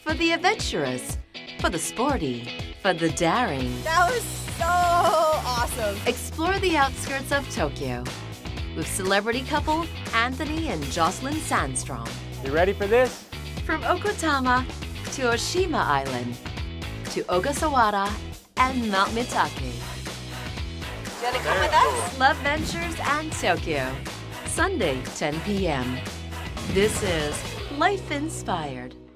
for the adventurous, for the sporty, for the daring. That was so awesome. Explore the outskirts of Tokyo with celebrity couple Anthony and Jocelyn Sandstrom. You ready for this? From Okutama to Oshima Island to Ogasawara and Mount Mitake. You wanna come with us? Love Ventures and Tokyo. Sunday, 10 p.m. This is Life Inspired.